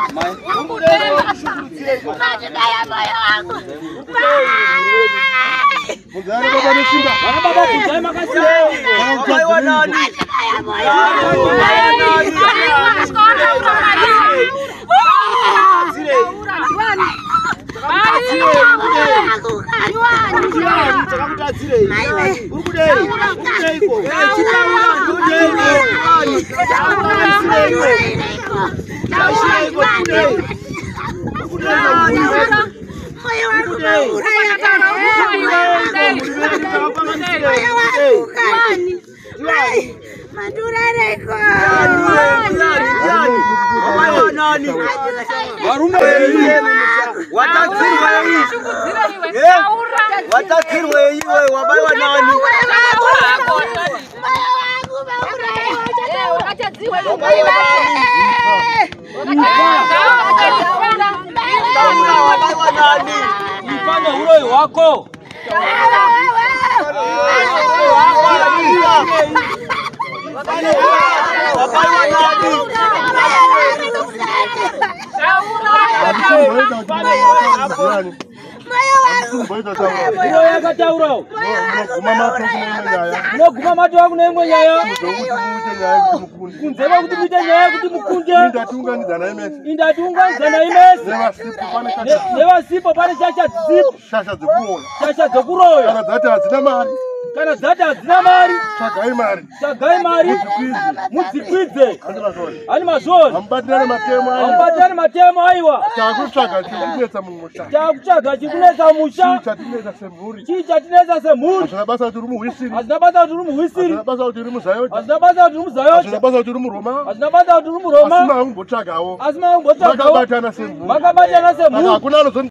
Kana zata hadzina mari, tsvagai mari, mudzikwidze. Ani mazoni. Hambatirane matemo aiwa. Takutsvaga chikunetsa mumusha. Chii chatinetsa semhuri. Hazvina basa kuti uri muhwisiri. Hazvina basa kuti uri muhwisiri. Hazvina basa kuti uri muzayoti. Hazvina basa kuti uri muzayoti. Hazvina basa kuti uri muroma. Hazvina basa kuti uri muroma. Asi makumbotsvagawo. Makabatana semhuri. Hakuna